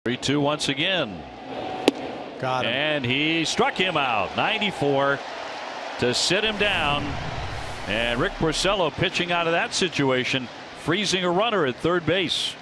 3-2 once again. Got him. And he struck him out. 94 to sit him down. And Rick Porcello pitching out of that situation, freezing a runner at third base.